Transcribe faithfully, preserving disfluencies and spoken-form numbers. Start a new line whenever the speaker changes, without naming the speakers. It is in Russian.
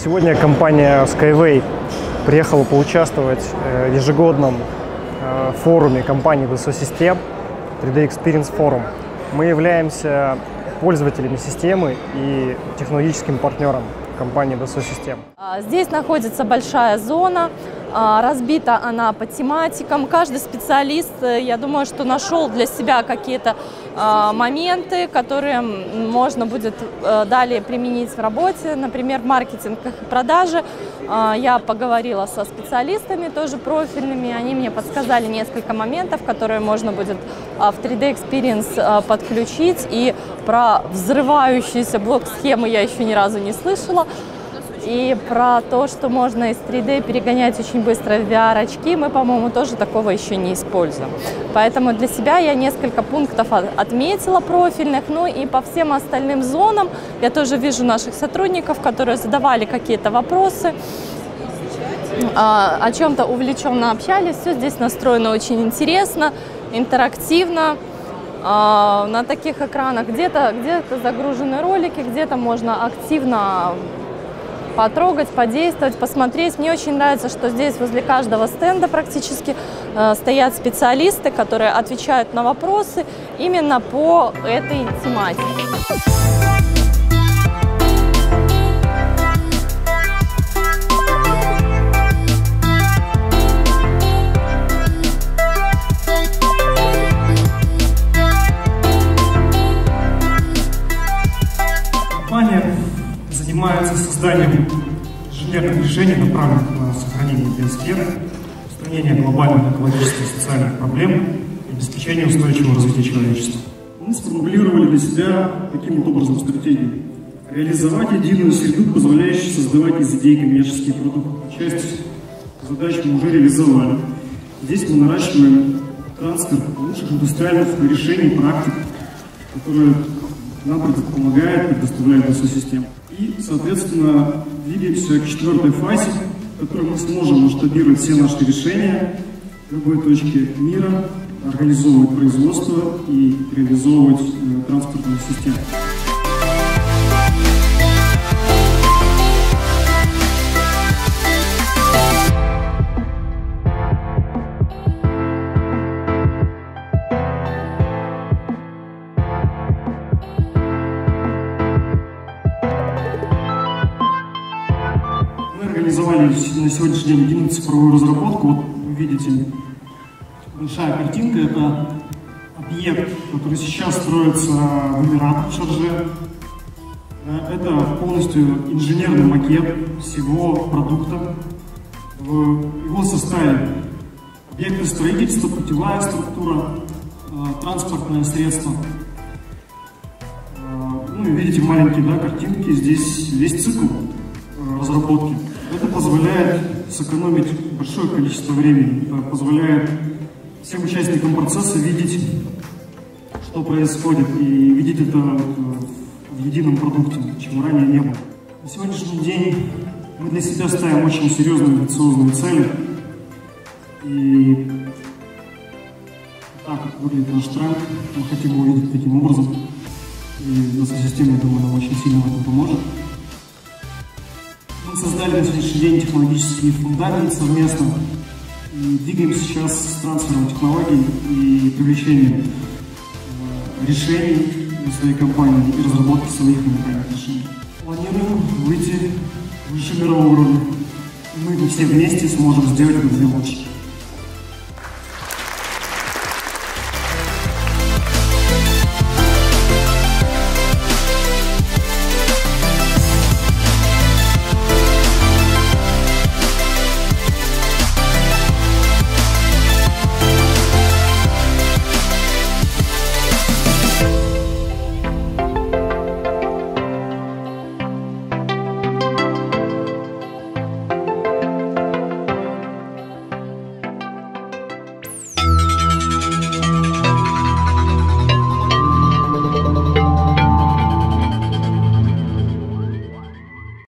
Сегодня компания Skyway приехала поучаствовать в ежегодном форуме компании Dassault Systèmes три дэ Experience Forum. Мы являемся пользователями системы и технологическим партнером компании Dassault Systèmes.
Здесь находится большая зона, разбита она по тематикам. Каждый специалист, я думаю, что нашел для себя какие-то моменты, которые можно будет далее применить в работе, например, в маркетинг и продаже. Я поговорила со специалистами, тоже профильными, они мне подсказали несколько моментов, которые можно будет в три дэ Experience подключить. И про взрывающиеся блок-схемы я еще ни разу не слышала. И про то, что можно из три дэ перегонять очень быстро в ви ар-очки, мы, по-моему, тоже такого еще не используем. Поэтому для себя я несколько пунктов отметила профильных. Ну и по всем остальным зонам я тоже вижу наших сотрудников, которые задавали какие-то вопросы, о чем-то увлеченно общались. Все здесь настроено очень интересно, интерактивно. На таких экранах где-то где-то загружены ролики, где-то можно активно потрогать, подействовать, посмотреть. Мне очень нравится, что здесь возле каждого стенда практически э, стоят специалисты, которые отвечают на вопросы именно по этой тематике.
Компания занимается созданием инженерных решений, направленных на сохранение биосферы, устранение глобальных экологических и социальных проблем и обеспечение устойчивого развития человечества. Мы сформулировали для себя таким вот образом стратегию. Реализовать единую среду, позволяющую создавать из идей коммерческие продукты. Часть задач мы уже реализовали. Здесь мы наращиваем трансфер лучших индустриальных решений, практик, которые нам помогает, предоставляет Dassault Systèmes. И, соответственно, двигаемся к четвертой фазе, в которой мы сможем масштабировать все наши решения в любой точке мира, организовывать производство и реализовывать э, транспортную систему. Организовали на сегодняшний день единую цифровую разработку. Вот вы видите, большая картинка, это объект, который сейчас строится в Эмиратах, в Шарже. Это полностью инженерный макет всего продукта. В его составе объекты строительства, путевая структура, транспортное средство. Ну и видите маленькие, да, картинки, здесь весь цикл разработки. Это позволяет сэкономить большое количество времени, позволяет всем участникам процесса видеть, что происходит, и видеть это в едином продукте, чего ранее не было. На сегодняшний день мы для себя ставим очень серьезные амбициозные цели. И так вот выглядит наш тренд. Мы хотим его увидеть таким образом. И Dassault Systèmes, я думаю, нам очень сильно в этом поможет. Мы создали на сегодняшний день технологический фундамент совместно и двигаемся сейчас с трансфером технологий и привлечением э, решений для своей компании и разработки своих уникальных решений. Планируем выйти выше мирового уровня. Мы все вместе сможем сделать это лучше.